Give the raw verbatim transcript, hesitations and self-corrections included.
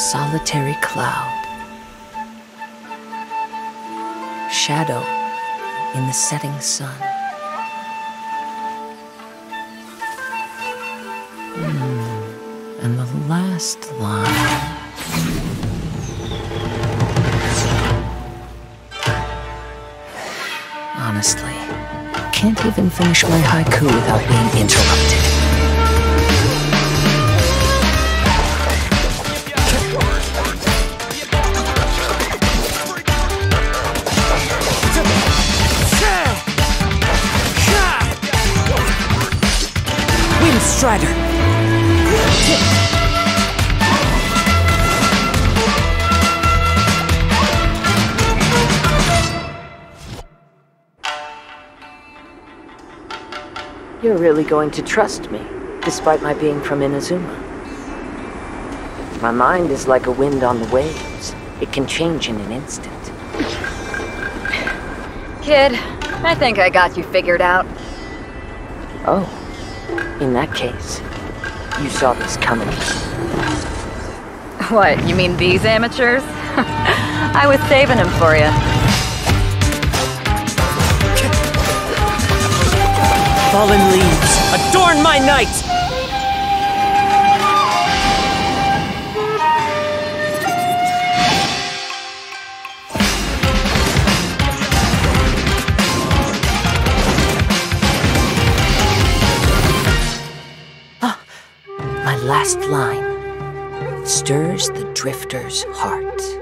solitary cloud. Shadow in the setting sun. Hmm. And the last line. Honestly, can't even finish my haiku without being interrupted. Wind Strider! You're really going to trust me, despite my being from Inazuma. My mind is like a wind on the waves. It can change in an instant. Kid, I think I got you figured out. Oh, in that case, you saw this coming. What, you mean these amateurs? I was saving them for you. Fallen leaves, adorn my night! Ah, my last line stirs the drifter's heart.